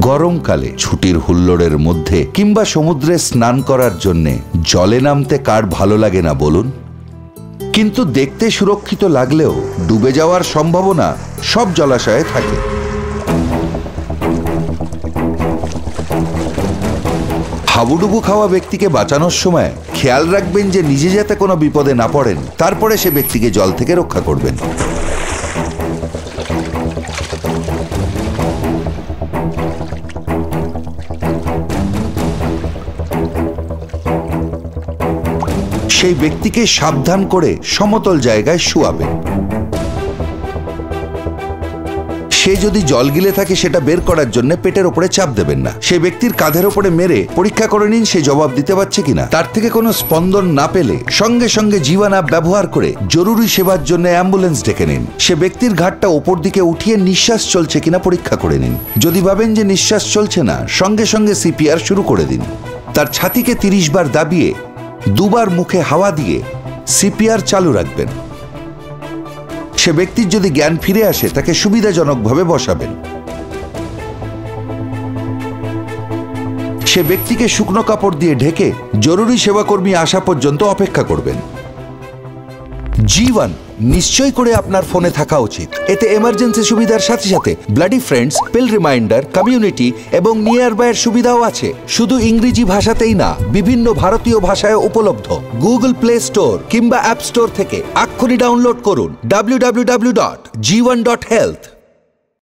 গরমকালে ছুটির হুল্লোড়ের মধ্যে কিংবা সমুদ্রে স্নান করার জন্য জলে নামতে কার ভালো লাগে না বলুন? কিন্তু দেখতে সুরক্ষিত লাগলেও ডুবে যাওয়ার সম্ভাবনা সব জলাশয়ে থাকে। হাবুডুবু খাওয়া ব্যক্তিকে বাঁচানোর সময় খেয়াল রাখবেন যে নিজে যাতে কোনো বিপদে না পড়েন, তারপরে সে ব্যক্তিকে জল থেকে রক্ষা করবেন। সেই ব্যক্তিকে সাবধান করে সমতল জায়গায় শুয়াবেন। সে যদি জল গিলে থাকে সেটা বের করার জন্য পেটের উপরে চাপ দেবেন না। সে ব্যক্তির কাঁধের উপরে মেরে পরীক্ষা করে নিন সে জবাব দিতে পারছে কিনা। তার থেকে কোনো স্পন্দন না পেলে সঙ্গে সঙ্গে জীবন অ্যাপ ব্যবহার করে জরুরি সেবার জন্য অ্যাম্বুলেন্স ডেকে নিন। সে ব্যক্তির ঘাড়টা ওপর দিকে উঠিয়ে নিঃশ্বাস চলছে কিনা পরীক্ষা করে নিন। যদি ভাবেন যে নিঃশ্বাস চলছে না, সঙ্গে সঙ্গে সিপিআর শুরু করে দিন। তার ছাতিকে 30 বার দাবিয়ে 2 বার মুখে হাওয়া দিয়ে সিপিআর চালু রাখবেন। সে ব্যক্তির যদি জ্ঞান ফিরে আসে তাকে সুবিধাজনকভাবে বসাবেন। সে ব্যক্তিকে শুকনো কাপড় দিয়ে ঢেকে জরুরি সেবাকর্মী আসা পর্যন্ত অপেক্ষা করবেন। জীবন নিশ্চয় করে আপনার ফোনে থাকা উচিত। এতে এমার্জেন্সি সুবিধার সাথে সাথে bloody friends, pill reminder, community এবং নিয়ার বাইয়ের সুবিধাও আছে। শুধু ইংরেজি ভাষাতেই না, বিভিন্ন ভারতীয় ভাষায় উপলব্ধ। গুগল প্লে স্টোর কিংবা অ্যাপ স্টোর থেকে এক্ষুনি ডাউনলোড করুন www.g1.health।